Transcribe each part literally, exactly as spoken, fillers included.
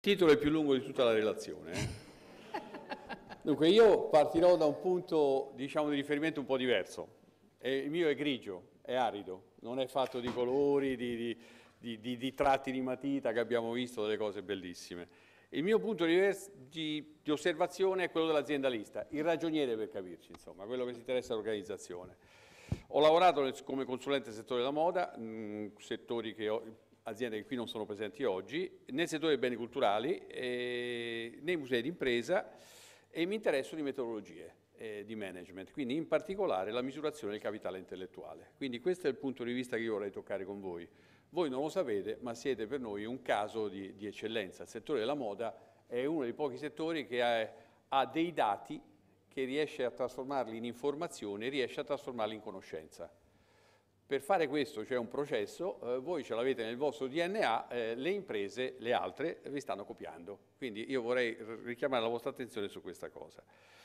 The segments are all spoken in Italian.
titolo è più lungo di tutta la relazione. Eh? Dunque, io partirò da un punto, diciamo, di riferimento un po' diverso. E il mio è grigio, è arido, non è fatto di colori, di, di, di, di, di tratti di matita che abbiamo visto, delle cose bellissime. Il mio punto di, di, di osservazione è quello dell'aziendalista, il ragioniere per capirci, insomma, quello che si interessa all'organizzazione. Ho lavorato nel, come consulente nel settore della moda, mh, settori che ho, aziende che qui non sono presenti oggi, nel settore dei beni culturali, e nei musei d'impresa, e mi interesso di metodologie eh, di management, quindi in particolare la misurazione del capitale intellettuale. Quindi questo è il punto di vista che io vorrei toccare con voi. Voi non lo sapete, ma siete per noi un caso di, di eccellenza. Il settore della moda è uno dei pochi settori che ha, ha dei dati che riesce a trasformarli in informazioni e riesce a trasformarli in conoscenza. Per fare questo c'è un processo, eh, voi ce l'avete nel vostro D N A, eh, le imprese, le altre, vi stanno copiando. Quindi io vorrei richiamare la vostra attenzione su questa cosa.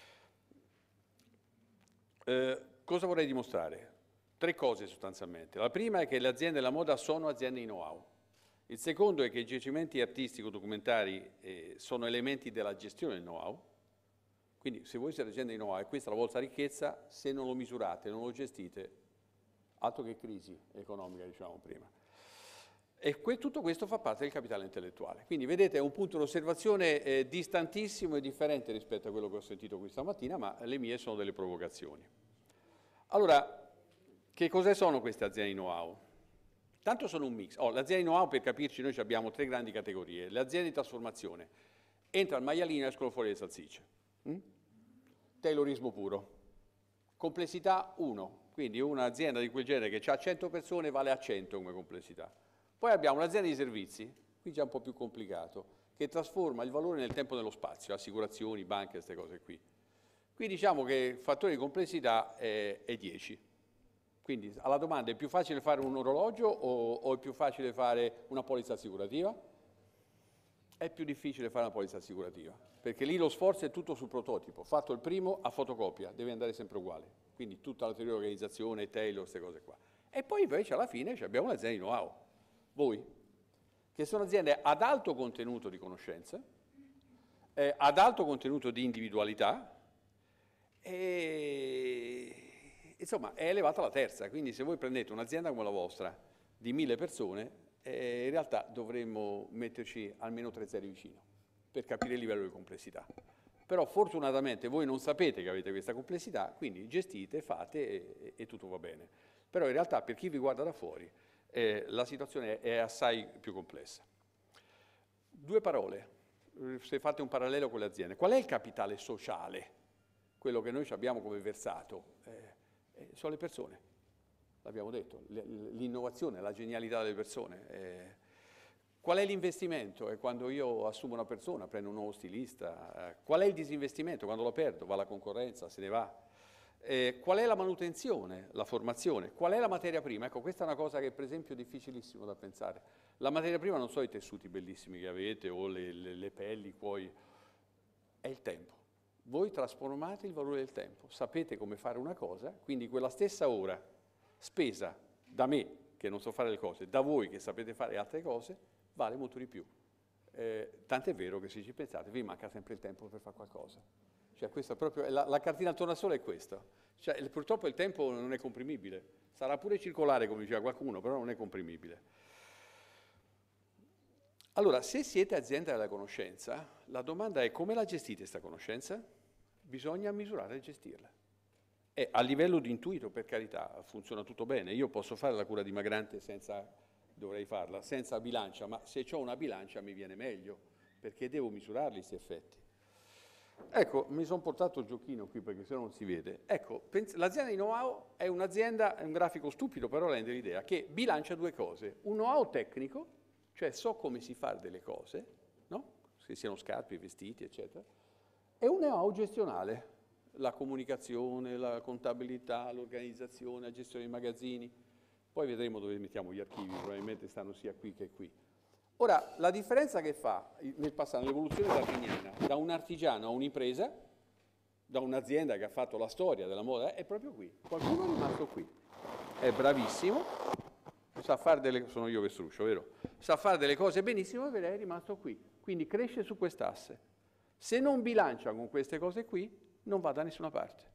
Eh, cosa vorrei dimostrare? Tre cose sostanzialmente. La prima è che le aziende della moda sono aziende di know-how. Il secondo è che i giacimenti artistico-documentari eh, sono elementi della gestione del know-how. Quindi se voi siete aziende di know-how e questa è la vostra ricchezza, se non lo misurate, non lo gestite, altro che crisi economica, diciamo prima. E que tutto questo fa parte del capitale intellettuale. Quindi vedete è un punto di osservazione eh, distantissimo e differente rispetto a quello che ho sentito questa mattina, ma le mie sono delle provocazioni. Allora, che cosa sono queste aziende di know-how? Tanto sono un mix. Oh, le aziende di know-how, per capirci, noi abbiamo tre grandi categorie. Le aziende di trasformazione. Entra il maialino e escono fuori le salsicce. Mm? Taylorismo puro. Complessità uno. Quindi un'azienda di quel genere che ha cento persone vale a cento come complessità. Poi abbiamo un'azienda di servizi, qui già un po' più complicato, che trasforma il valore nel tempo e nello spazio, assicurazioni, banche, queste cose qui. Qui diciamo che il fattore di complessità è, è dieci. Quindi alla domanda è più facile fare un orologio o, o è più facile fare una polizza assicurativa? È più difficile fare una polizza assicurativa, perché lì lo sforzo è tutto sul prototipo, fatto il primo a fotocopia, deve andare sempre uguale. Quindi tutta la teoria di organizzazione, Taylor, queste cose qua. E poi invece alla fine abbiamo un'azienda di know-how, voi, che sono aziende ad alto contenuto di conoscenza, eh, ad alto contenuto di individualità, e insomma è elevata la terza. Quindi se voi prendete un'azienda come la vostra di mille persone, eh, in realtà dovremmo metterci almeno tre zeri vicino per capire il livello di complessità. Però fortunatamente voi non sapete che avete questa complessità, quindi gestite, fate e, e tutto va bene. Però in realtà per chi vi guarda da fuori eh, la situazione è assai più complessa. Due parole, se fate un parallelo con le aziende. Qual è il capitale sociale? Quello che noi abbiamo come versato? Eh, eh, sono le persone, l'abbiamo detto, l'innovazione, la genialità delle persone. Eh, Qual è l'investimento? È quando io assumo una persona, prendo un nuovo stilista. Qual è il disinvestimento? Quando lo perdo, va alla concorrenza, se ne va. Eh, qual è la manutenzione, la formazione? Qual è la materia prima? Ecco, questa è una cosa che per esempio è difficilissimo da pensare. La materia prima non sono i tessuti bellissimi che avete o le, le, le pelli, poi è il tempo. Voi trasformate il valore del tempo, sapete come fare una cosa, quindi quella stessa ora spesa da me, che non so fare le cose, da voi che sapete fare altre cose, vale molto di più. Eh, tant'è vero che se ci pensate vi manca sempre il tempo per fare qualcosa. Cioè, questa proprio, la, la cartina al tornasole è questa. Cioè, il, purtroppo il tempo non è comprimibile. Sarà pure circolare, come diceva qualcuno, però non è comprimibile. Allora, se siete azienda della conoscenza, la domanda è come la gestite questa conoscenza? Bisogna misurare e gestirla. E a livello di intuito, per carità, funziona tutto bene. Io posso fare la cura dimagrante senza... dovrei farla senza bilancia, ma se ho una bilancia mi viene meglio, perché devo misurarli questi effetti. Ecco, mi sono portato il giochino qui perché se no non si vede. Ecco, l'azienda di know-how è un'azienda, è un grafico stupido, però rende l'idea, che bilancia due cose. Un know-how tecnico, cioè so come si fa delle cose, no? Se siano scarpe, vestiti, eccetera, e un know-how gestionale, la comunicazione, la contabilità, l'organizzazione, la gestione dei magazzini. Poi vedremo dove mettiamo gli archivi, probabilmente stanno sia qui che qui. Ora, la differenza che fa nel passato, nell'evoluzione darwiniana, da un artigiano a un'impresa, da un'azienda che ha fatto la storia della moda, è proprio qui. Qualcuno è rimasto qui. È bravissimo, sa fare delle... sono io che struscio, vero? Sa fare delle cose benissimo e è rimasto qui. quindi cresce su quest'asse. Se non bilancia con queste cose qui, non va da nessuna parte.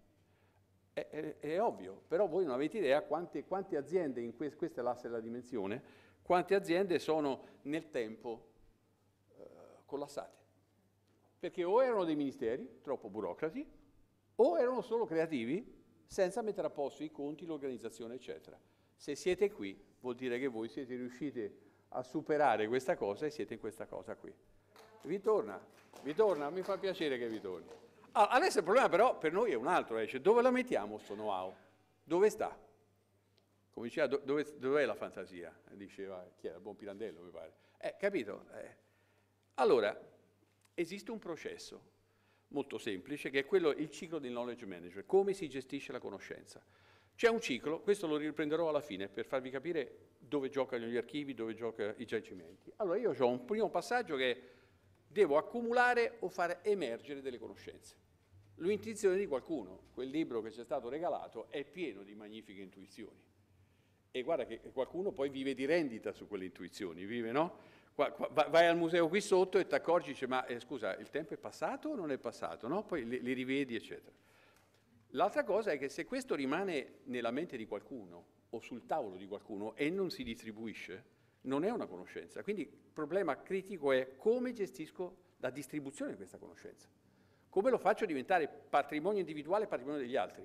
È, è, è ovvio, però voi non avete idea quante, quante aziende, in que questa è l'asse della dimensione, quante aziende sono nel tempo eh, collassate. Perché o erano dei ministeri, troppo burocrati, o erano solo creativi, senza mettere a posto i conti, l'organizzazione, eccetera. Se siete qui, vuol dire che voi siete riusciti a superare questa cosa e siete in questa cosa qui. Vi torna? Vi torna? Mi fa piacere che vi torni. Ah, adesso il problema però per noi è un altro, eh, cioè dove la mettiamo sto know-how? Dove sta? Come diceva, do, dove, dov'è la fantasia? Diceva, chi era? Il buon Pirandello, mi pare. Eh, capito? Eh. Allora, esiste un processo molto semplice, che è quello, il ciclo del knowledge management, come si gestisce la conoscenza. C'è un ciclo, questo lo riprenderò alla fine per farvi capire dove giocano gli archivi, dove giocano i giacimenti. Allora io ho un primo passaggio che devo accumulare o far emergere delle conoscenze. L'intuizione di qualcuno, quel libro che ci è stato regalato, è pieno di magnifiche intuizioni. E guarda che qualcuno poi vive di rendita su quelle intuizioni, vive, no? Vai al museo qui sotto e ti accorgi, dice, ma eh, scusa, il tempo è passato o non è passato? No? Poi li, li rivedi, eccetera. L'altra cosa è che se questo rimane nella mente di qualcuno o sul tavolo di qualcuno e non si distribuisce, non è una conoscenza. Quindi il problema critico è come gestisco la distribuzione di questa conoscenza. Come lo faccio diventare patrimonio individuale e patrimonio degli altri?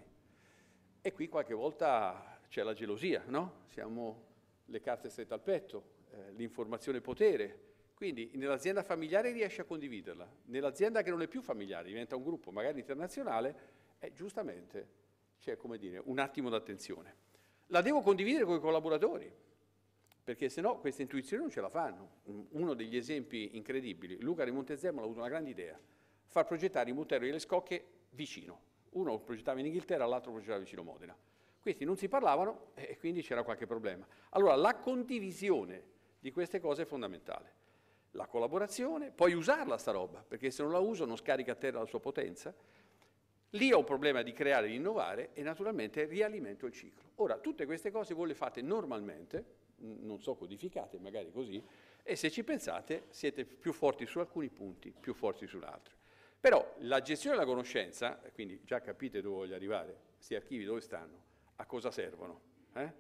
E qui qualche volta c'è la gelosia, no? Siamo le carte strette al petto. L'informazione potere, quindi nell'azienda familiare riesce a condividerla, nell'azienda che non è più familiare, diventa un gruppo magari internazionale, eh, giustamente c'è, come dire, un attimo d'attenzione. La devo condividere con i collaboratori, perché sennò queste intuizioni non ce la fanno. Uno degli esempi incredibili, Luca di Montezemolo ha avuto una grande idea, far progettare i Mutello delle Scocche vicino. Uno progettava in Inghilterra, l'altro progettava vicino Modena. Questi non si parlavano e quindi c'era qualche problema. Allora la condivisione di queste cose è fondamentale. La collaborazione, poi usarla sta roba, perché se non la uso non scarica a terra la sua potenza. Lì ho un problema di creare, di innovare e naturalmente rialimento il ciclo. Ora, tutte queste cose voi le fate normalmente, non so, codificate magari così, e se ci pensate siete più forti su alcuni punti, più forti su altri. Però la gestione della conoscenza, quindi già capite dove voglio arrivare, questi archivi dove stanno, a cosa servono, eh?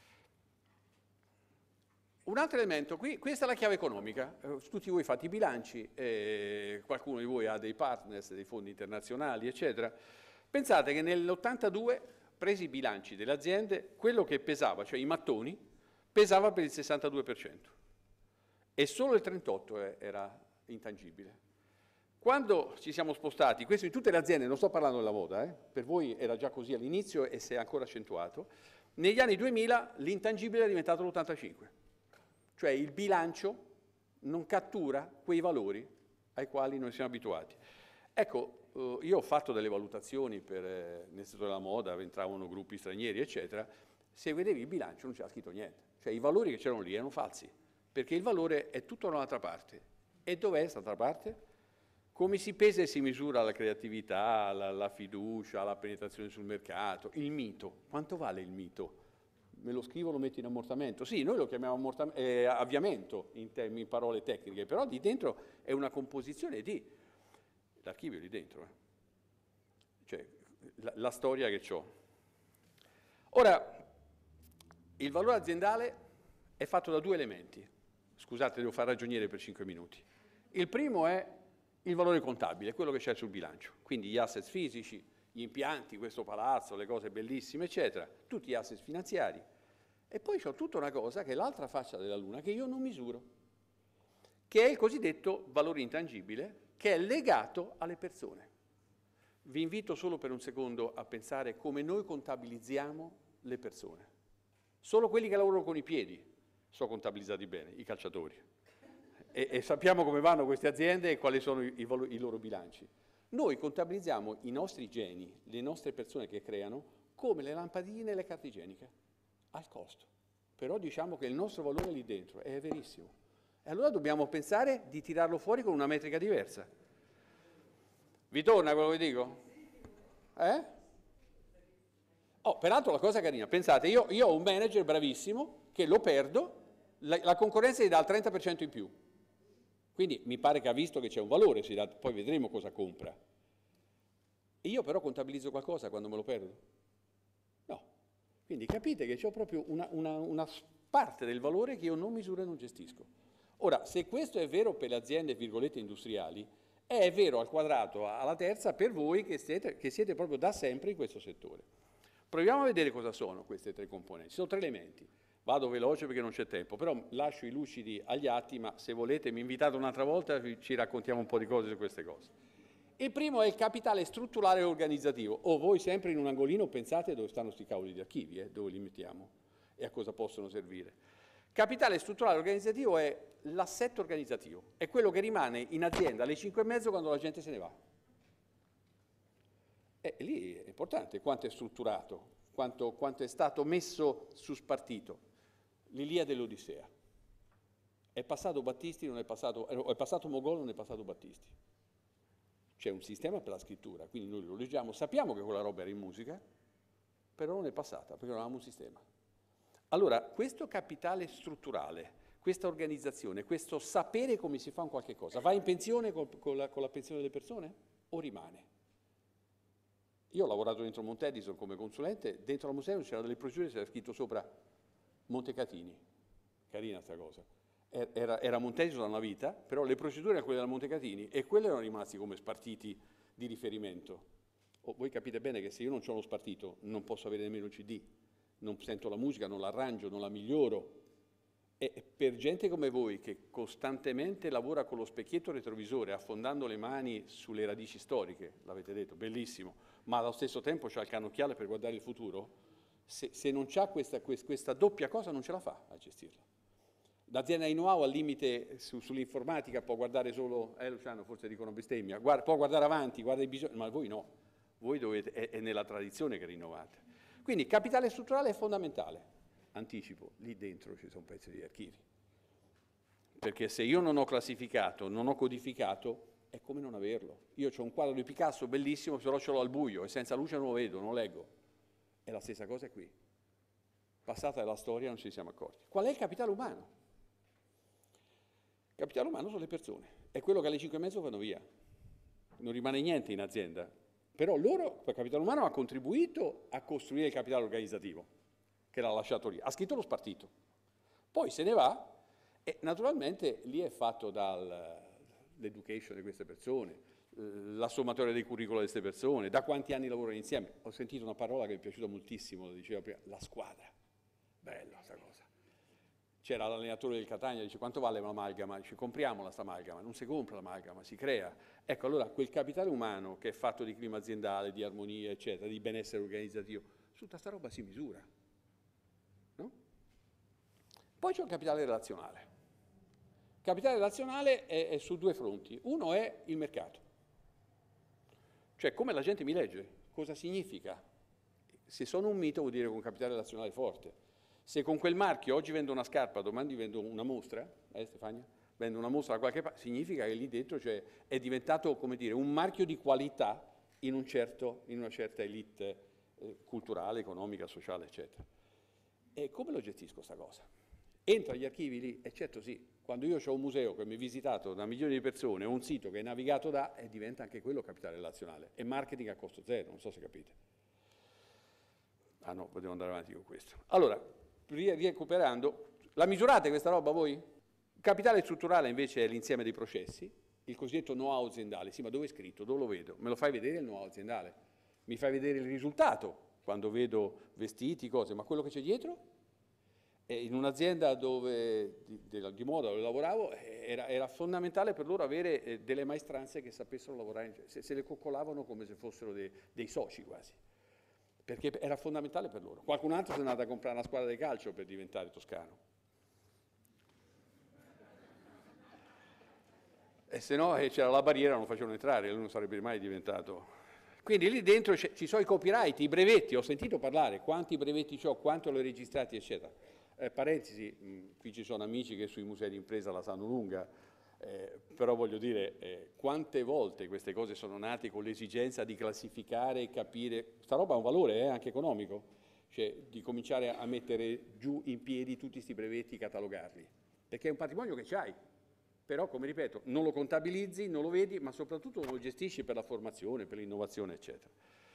Un altro elemento, qui, questa è la chiave economica, eh, tutti voi fate i bilanci, eh, qualcuno di voi ha dei partners, dei fondi internazionali, eccetera. Pensate che nell'ottantadue, presi i bilanci delle aziende, quello che pesava, cioè i mattoni, pesava per il sessantadue per cento e solo il trentotto per cento era intangibile. Quando ci siamo spostati, questo in tutte le aziende, non sto parlando della moda, eh, per voi era già così all'inizio e si è ancora accentuato, negli anni duemila l'intangibile è diventato l'ottantacinque per cento. Cioè il bilancio non cattura quei valori ai quali noi siamo abituati. Ecco, eh, io ho fatto delle valutazioni per, eh, nel settore della moda, entravano gruppi stranieri, eccetera, se vedevi il bilancio non c'era scritto niente. Cioè i valori che c'erano lì erano falsi, perché il valore è tutto da un'altra parte. E dov'è quest'altra parte? Come si pesa e si misura la creatività, la, la fiducia, la penetrazione sul mercato, il mito. Quanto vale il mito? Me lo scrivo, lo metto in ammortamento. Sì, noi lo chiamiamo eh, avviamento in, in parole tecniche, però lì dentro è una composizione di l'archivio lì dentro, eh. Cioè la, la storia che ho. Ora, il valore aziendale è fatto da due elementi. Scusate, devo fare ragioniere per cinque minuti. Il primo è il valore contabile, quello che c'è sul bilancio, quindi gli asset fisici, gli impianti, questo palazzo, le cose bellissime, eccetera, tutti gli asset finanziari. E poi c'ho tutta una cosa che è l'altra faccia della luna, che io non misuro, che è il cosiddetto valore intangibile, che è legato alle persone. Vi invito solo per un secondo a pensare come noi contabilizziamo le persone. Solo quelli che lavorano con i piedi sono contabilizzati bene, i calciatori. E, e sappiamo come vanno queste aziende e quali sono i, i, i loro bilanci. Noi contabilizziamo i nostri geni, le nostre persone che creano, come le lampadine e le carte igieniche, al costo. Però diciamo che il nostro valore lì dentro è verissimo. E allora dobbiamo pensare di tirarlo fuori con una metrica diversa. Vi torna quello che dico? Eh? Oh, peraltro la cosa carina, pensate, io, io ho un manager bravissimo che lo perdo, la, la concorrenza gli dà il trenta per cento in più. Quindi mi pare che ha visto che c'è un valore, poi vedremo cosa compra. E io però contabilizzo qualcosa quando me lo perdo? No. Quindi capite che c'ho proprio una, una, una parte del valore che io non misuro e non gestisco. Ora, se questo è vero per le aziende, virgolette, industriali, è vero al quadrato, alla terza, per voi che siete, che siete proprio da sempre in questo settore. Proviamo a vedere cosa sono queste tre componenti. Ci sono tre elementi. Vado veloce perché non c'è tempo, però lascio i lucidi agli atti, ma se volete mi invitate un'altra volta e ci raccontiamo un po' di cose su queste cose. Il primo è il capitale strutturale e organizzativo, o voi sempre in un angolino pensate dove stanno sti cavoli di archivi, eh, dove li mettiamo e a cosa possono servire. Capitale strutturale e organizzativo è l'assetto organizzativo, è quello che rimane in azienda alle cinque e mezzo quando la gente se ne va. E lì è importante quanto è strutturato, quanto, quanto è stato messo su spartito. L'Iliade dell'Odissea. È passato Battisti, non è passato, è passato Mogol, non è passato Battisti. C'è un sistema per la scrittura, quindi noi lo leggiamo, sappiamo che quella roba era in musica, però non è passata, perché non avevamo un sistema. Allora, questo capitale strutturale, questa organizzazione, questo sapere come si fa un qualche cosa, va in pensione con, con, la, con la pensione delle persone o rimane? Io ho lavorato dentro Monte Edison come consulente, dentro la museo c'erano delle procedure, c'era scritto sopra Montecatini, carina sta cosa. Era, era Monte Edison da una vita, però le procedure erano quelle della Montecatini e quelle erano rimasti come spartiti di riferimento. Oh, voi capite bene che se io non ho lo spartito non posso avere nemmeno il C D, non sento la musica, non l'arrangio, non la miglioro. E per gente come voi che costantemente lavora con lo specchietto retrovisore affondando le mani sulle radici storiche, l'avete detto, bellissimo, ma allo stesso tempo c'ha il cannocchiale per guardare il futuro, se, se non c'ha questa, questa doppia cosa non ce la fa a gestirla. L'azienda di know-how al limite su, sull'informatica può guardare solo, eh Luciano forse dicono bestemmia, guarda, può guardare avanti, guarda i bisogni, ma voi no, voi dovete, è, è nella tradizione che rinnovate. Quindi capitale strutturale è fondamentale. Anticipo, lì dentro ci sono pezzi di archivi. Perché se io non ho classificato, non ho codificato, è come non averlo. Io ho un quadro di Picasso bellissimo, però ce l'ho al buio e senza luce non lo vedo, non lo leggo. E la stessa cosa è qui. Passata la storia non ci siamo accorti. Qual è il capitale umano? Il capitale umano sono le persone. È quello che alle cinque e mezzo vanno via. Non rimane niente in azienda. Però loro, quel capitale umano, ha contribuito a costruire il capitale organizzativo, che l'ha lasciato lì, ha scritto lo spartito, poi se ne va e naturalmente lì è fatto dall'education di queste persone, la sommatoria dei curricula di queste persone, da quanti anni lavorano insieme. Ho sentito una parola che mi è piaciuta moltissimo, lo diceva prima, la squadra, bella questa cosa. C'era l'allenatore del Catania, dice quanto vale l'amalgama? Dice compriamola sta amalgama, non si compra l'amalgama, si crea. Ecco, allora quel capitale umano che è fatto di clima aziendale, di armonia, eccetera, di benessere organizzativo, su tutta sta roba si misura. No? Poi c'è il capitale relazionale. Il capitale relazionale è, è su due fronti. Uno è il mercato, cioè come la gente mi legge, cosa significa. Se sono un mito vuol dire che ho un capitale relazionale forte. Se con quel marchio oggi vendo una scarpa, domani vendo una mostra, eh Stefania? Vendo una mostra da qualche parte, significa che lì dentro cioè, è diventato, come dire, un marchio di qualità in, un certo, in una certa elite eh, culturale, economica, sociale, eccetera. E come lo gestisco sta cosa? Entro agli archivi lì, e certo sì, quando io ho un museo che mi è visitato da milioni di persone, o un sito che è navigato da, e diventa anche quello capitale relazionale, e marketing a costo zero, non so se capite. Ah no, potevo andare avanti con questo. Allora, recuperando, la misurate questa roba voi? Il capitale strutturale invece è l'insieme dei processi, il cosiddetto know-how aziendale. Sì, ma dove è scritto? Dove lo vedo? Me lo fai vedere il know-how aziendale? Mi fai vedere il risultato quando vedo vestiti, cose, ma quello che c'è dietro? E in un'azienda dove, di, di, di moda dove lavoravo era, era fondamentale per loro avere eh, delle maestranze che sapessero lavorare, se, se le coccolavano come se fossero dei, dei soci quasi. Perché era fondamentale per loro. Qualcun altro si è andato a comprare una squadra di calcio per diventare toscano. E se no eh, c'era la barriera, non lo facevano entrare, lui non sarebbe mai diventato. Quindi lì dentro ci sono i copyright, i brevetti, ho sentito parlare, quanti brevetti ho, quanto li ho registrati, eccetera. Eh, parentesi, mh, qui ci sono amici che sui musei di impresa la sanno lunga, Eh, però voglio dire, eh, quante volte queste cose sono nate con l'esigenza di classificare e capire, sta roba ha un valore eh, anche economico, cioè di cominciare a mettere giù in piedi tutti questi brevetti e catalogarli, perché è un patrimonio che c'hai, però, come ripeto, non lo contabilizzi, non lo vedi, ma soprattutto non lo gestisci per la formazione, per l'innovazione, eccetera.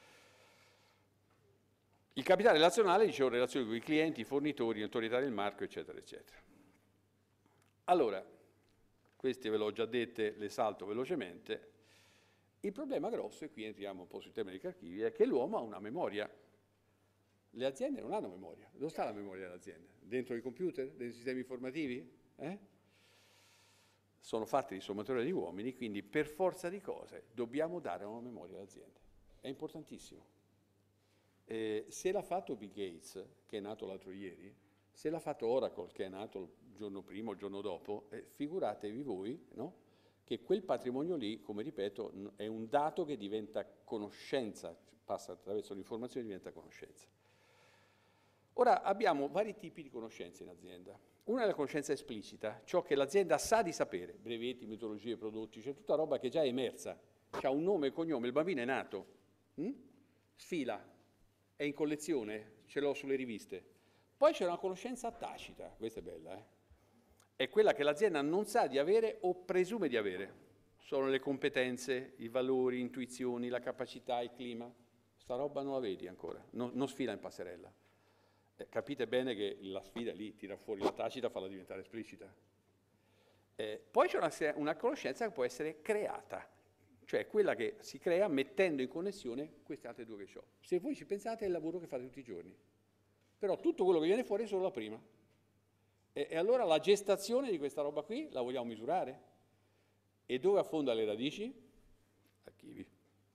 Il capitale relazionale, dicevo, relazioni con i clienti, i fornitori, l'autorità del marchio, eccetera, eccetera. Allora, queste ve l'ho già dette, le salto velocemente. Il problema grosso, e qui entriamo un po' sui temi dei archivi, è che l'uomo ha una memoria. Le aziende non hanno memoria. Dove sta la memoria dell'azienda? Dentro i computer? Dentro i sistemi informativi? Eh? Sono fatti di sommatoria di uomini, quindi per forza di cose dobbiamo dare una memoria all'azienda. È importantissimo. Eh, se l'ha fatto Bill Gates, che è nato l'altro ieri, se l'ha fatto Oracle, che è nato il giorno prima o il giorno dopo, eh, figuratevi voi, no? Che quel patrimonio lì, come ripeto, è un dato che diventa conoscenza, passa attraverso l'informazione e diventa conoscenza. Ora abbiamo vari tipi di conoscenze in azienda. Una è la conoscenza esplicita, ciò che l'azienda sa di sapere, brevetti, metodologie, prodotti, c'è tutta roba che già è emersa, c'ha un nome e cognome, il bambino è nato, hm? Sfila, è in collezione, ce l'ho sulle riviste. Poi c'è una conoscenza tacita, questa è bella, eh? È quella che l'azienda non sa di avere o presume di avere. Sono le competenze, i valori, intuizioni, la capacità, il clima. Sta roba non la vedi ancora, non, non sfila in passerella. Eh, capite bene che la sfida lì tira fuori la tacita, farla diventare esplicita. Eh, poi c'è una, una conoscenza che può essere creata, cioè quella che si crea mettendo in connessione queste altre due che ho. Se voi ci pensate è il lavoro che fate tutti i giorni, però tutto quello che viene fuori è solo la prima. E, e allora la gestazione di questa roba qui la vogliamo misurare? E dove affonda le radici? Archivi.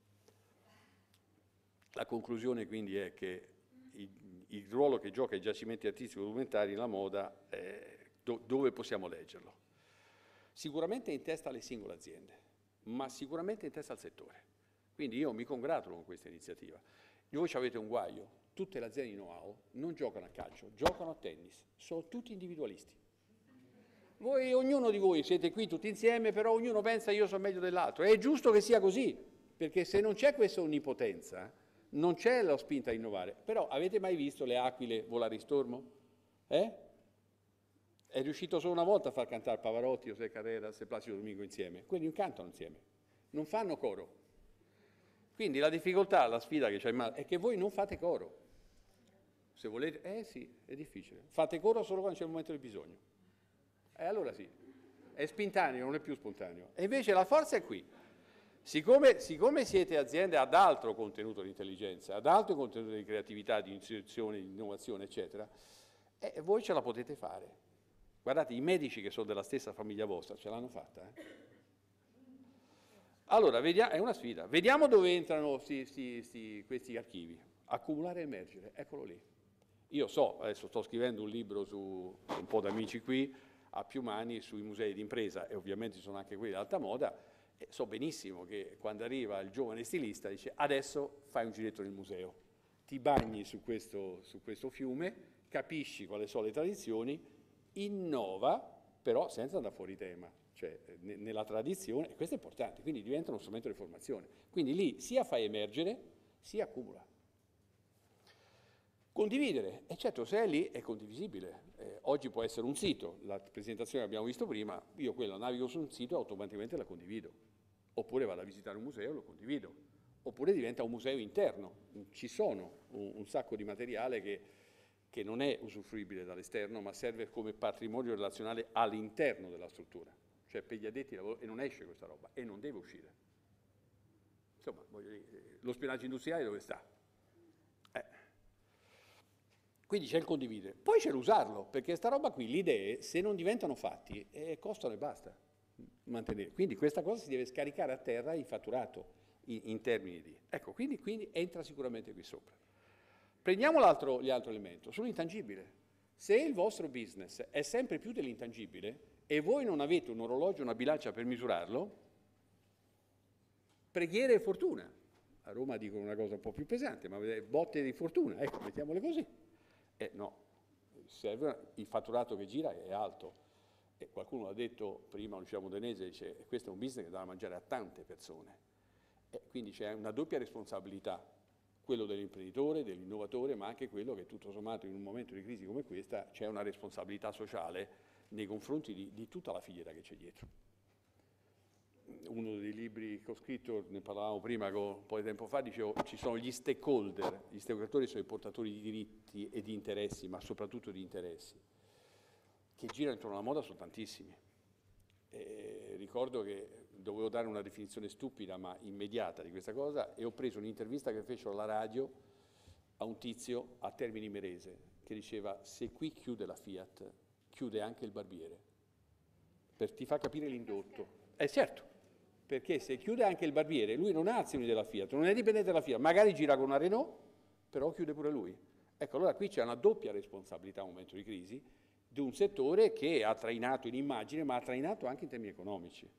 La conclusione quindi è che il, il ruolo che gioca i giacimenti artistici documentari nella moda, eh, do, dove possiamo leggerlo? Sicuramente in testa alle singole aziende, ma sicuramente in testa al settore. Quindi io mi congratulo con questa iniziativa. Voi avete un guaio, tutte le aziende di know-how non giocano a calcio, giocano a tennis, sono tutti individualisti. Voi, ognuno di voi siete qui tutti insieme, però ognuno pensa io sono meglio dell'altro. È giusto che sia così, perché se non c'è questa onnipotenza, non c'è la spinta a innovare. Però avete mai visto le aquile volare in stormo? Eh? È riuscito solo una volta a far cantare Pavarotti, José Carreras e Placido Domingo insieme. Quelli non cantano insieme, non fanno coro. Quindi la difficoltà, la sfida che c'è in mano è che voi non fate coro. Se volete, eh sì, è difficile. Fate coro solo quando c'è il momento del bisogno. E allora sì, è spintaneo, non è più spontaneo. E invece la forza è qui. Siccome, siccome siete aziende ad alto contenuto di intelligenza, ad alto contenuto di creatività, di intuizione, di innovazione, eccetera, eh, voi ce la potete fare. Guardate, i medici che sono della stessa famiglia vostra ce l'hanno fatta, eh? Allora, vediamo, è una sfida. Vediamo dove entrano sti, sti, sti, questi archivi. Accumulare e emergere, eccolo lì. Io so, adesso sto scrivendo un libro su un po' d'amici qui, a più mani, sui musei d'impresa, e ovviamente ci sono anche quelli d'alta moda, e so benissimo che quando arriva il giovane stilista dice adesso fai un giretto nel museo, ti bagni su questo, su questo fiume, capisci quali sono le tradizioni, innova, però senza andare fuori tema. Cioè nella tradizione, e questo è importante, quindi diventa uno strumento di formazione. Quindi lì sia fai emergere, sia accumula. Condividere, e certo se è lì è condivisibile. Eh, oggi può essere un sito, la presentazione che abbiamo visto prima, io quella navigo su un sito e automaticamente la condivido. Oppure vado a visitare un museo e lo condivido. Oppure diventa un museo interno. Ci sono un, un sacco di materiale che, che non è usufruibile dall'esterno, ma serve come patrimonio relazionale all'interno della struttura. Cioè per gli addetti al lavoro, e non esce questa roba, e non deve uscire. Insomma, voglio dire, lo spionaggio industriale dove sta? Eh. Quindi c'è il condividere. Poi c'è l'usarlo, perché sta roba qui, le idee, se non diventano fatti, eh, costano e basta mantenere. Quindi questa cosa si deve scaricare a terra in fatturato, in, in termini di... Ecco, quindi, quindi entra sicuramente qui sopra. Prendiamo l'altro, l'altro elemento, sull'intangibile. Se il vostro business è sempre più dell'intangibile, e voi non avete un orologio, una bilancia per misurarlo, preghiere e fortuna. A Roma dicono una cosa un po' più pesante, ma botte di fortuna, ecco, mettiamole così. Eh no, serve, il fatturato che gira è alto. E qualcuno ha detto prima, Lucia Modenese, dice, questo è un business che dà da mangiare a tante persone. E quindi c'è una doppia responsabilità, quello dell'imprenditore, dell'innovatore, ma anche quello che tutto sommato in un momento di crisi come questa c'è una responsabilità sociale nei confronti di, di tutta la filiera che c'è dietro. uno dei libri che ho scritto, ne parlavamo prima un po' di tempo fa, dicevo ci sono gli stakeholder, gli stakeholder sono i portatori di diritti e di interessi, ma soprattutto di interessi, che girano intorno alla moda sono tantissimi. E ricordo che dovevo dare una definizione stupida ma immediata di questa cosa e ho preso un'intervista che fecero alla radio a un tizio a Termini Imerese che diceva: se qui chiude la Fiat, chiude anche il barbiere. Per ti fa capire l'indotto. Eh certo, perché se chiude anche il barbiere, lui non ha azioni della Fiat, non è dipendente dalla Fiat, magari gira con una Renault, però chiude pure lui. Ecco, allora qui c'è una doppia responsabilità a un momento di crisi di un settore che ha trainato in immagine, ma ha trainato anche in termini economici.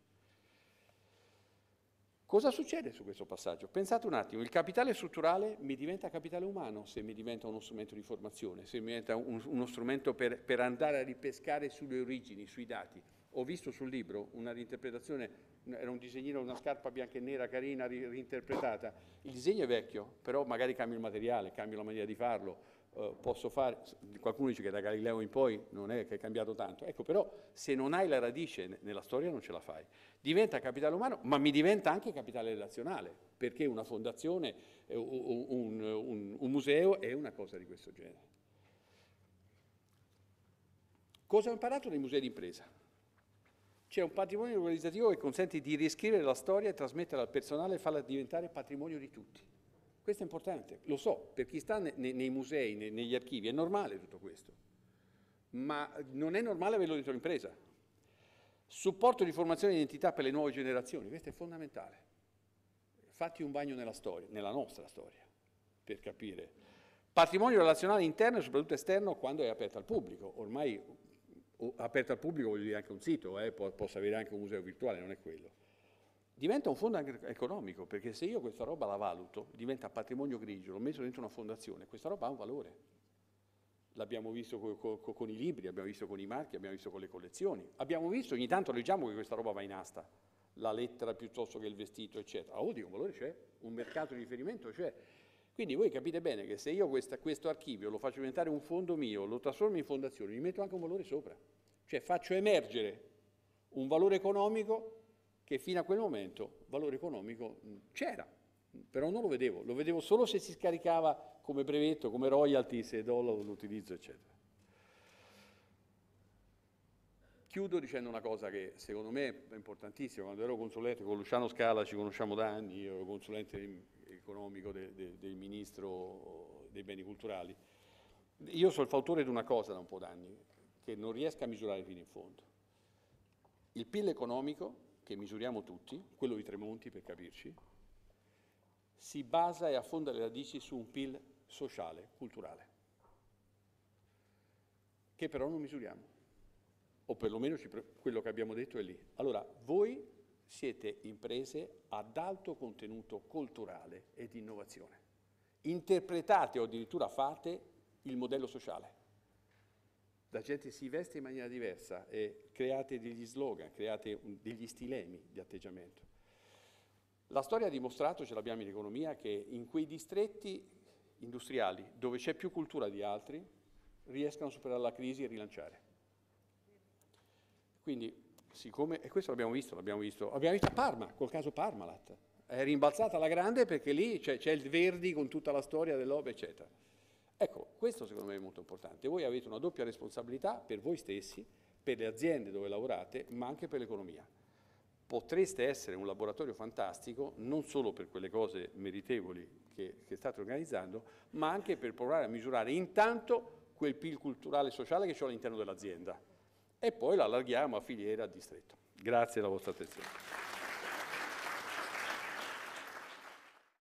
Cosa succede su questo passaggio? Pensate un attimo, il capitale strutturale mi diventa capitale umano se mi diventa uno strumento di formazione, se mi diventa un, uno strumento per, per andare a ripescare sulle origini, sui dati. Ho visto sul libro una reinterpretazione, era un disegnino, una scarpa bianca e nera carina, reinterpretata. Il disegno è vecchio, però magari cambio il materiale, cambio la maniera di farlo, uh, posso fare, qualcuno dice che da Galileo in poi non è che è cambiato tanto, ecco, però se non hai la radice nella storia non ce la fai. Diventa capitale umano, ma mi diventa anche capitale relazionale, perché una fondazione, un, un, un, un museo è una cosa di questo genere. Cosa ho imparato nei musei d'impresa? C'è un patrimonio organizzativo che consente di riscrivere la storia e trasmetterla al personale e farla diventare patrimonio di tutti. Questo è importante, lo so, per chi sta ne, nei musei, ne, negli archivi, è normale tutto questo, ma non è normale averlo dentro l'impresa. Supporto di formazione di identità per le nuove generazioni, questo è fondamentale. Fatti un bagno nella storia, nella nostra storia, per capire. Patrimonio relazionale interno e soprattutto esterno quando è aperto al pubblico, ormai aperto al pubblico vuol dire anche un sito, eh, posso avere anche un museo virtuale, non è quello. Diventa un fondo anche economico, perché se io questa roba la valuto, diventa patrimonio grigio, l'ho messo dentro una fondazione, questa roba ha un valore. L'abbiamo visto co co con i libri, abbiamo visto con i marchi, abbiamo visto con le collezioni. Abbiamo visto, ogni tanto leggiamo che questa roba va in asta, la lettera piuttosto che il vestito, eccetera. Oh, dico, un valore c'è, un mercato di riferimento c'è. Quindi voi capite bene che se io questa, questo archivio lo faccio diventare un fondo mio, lo trasformo in fondazione, gli metto anche un valore sopra. Cioè faccio emergere un valore economico che fino a quel momento, valore economico, c'era, però non lo vedevo. Lo vedevo solo se si scaricava come brevetto, come royalty, se do l'utilizzo, eccetera. Chiudo dicendo una cosa che secondo me è importantissima. Quando ero consulente con Luciano Scala, ci conosciamo da anni, io ero consulente economico de, de, del Ministro dei Beni Culturali. Io sono il fautore di una cosa da un po' d'anni, che non riesco a misurare fino in fondo. Il P I L economico, che misuriamo tutti, quello di Tremonti per capirci, si basa e affonda le radici su un P I L sociale, culturale, che però non misuriamo. O perlomeno ci, quello che abbiamo detto è lì. Allora, voi siete imprese ad alto contenuto culturale e di innovazione. Interpretate o addirittura fate il modello sociale. La gente si veste in maniera diversa e create degli slogan, create un, degli stilemi di atteggiamento. La storia ha dimostrato, ce l'abbiamo in economia, che in quei distretti industriali dove c'è più cultura di altri riescono a superare la crisi e rilanciare. Quindi, siccome, e questo l'abbiamo visto, l'abbiamo visto, abbiamo visto a Parma, col caso Parmalat, è rimbalzata alla grande perché lì c'è il Verdi con tutta la storia dell'O B, eccetera. Ecco, questo secondo me è molto importante. Voi avete una doppia responsabilità per voi stessi, per le aziende dove lavorate, ma anche per l'economia. Potreste essere un laboratorio fantastico, non solo per quelle cose meritevoli che, che state organizzando, ma anche per provare a misurare intanto quel P I L culturale e sociale che c'è all'interno dell'azienda. E poi la allarghiamo a filiera, a distretto. Grazie della vostra attenzione.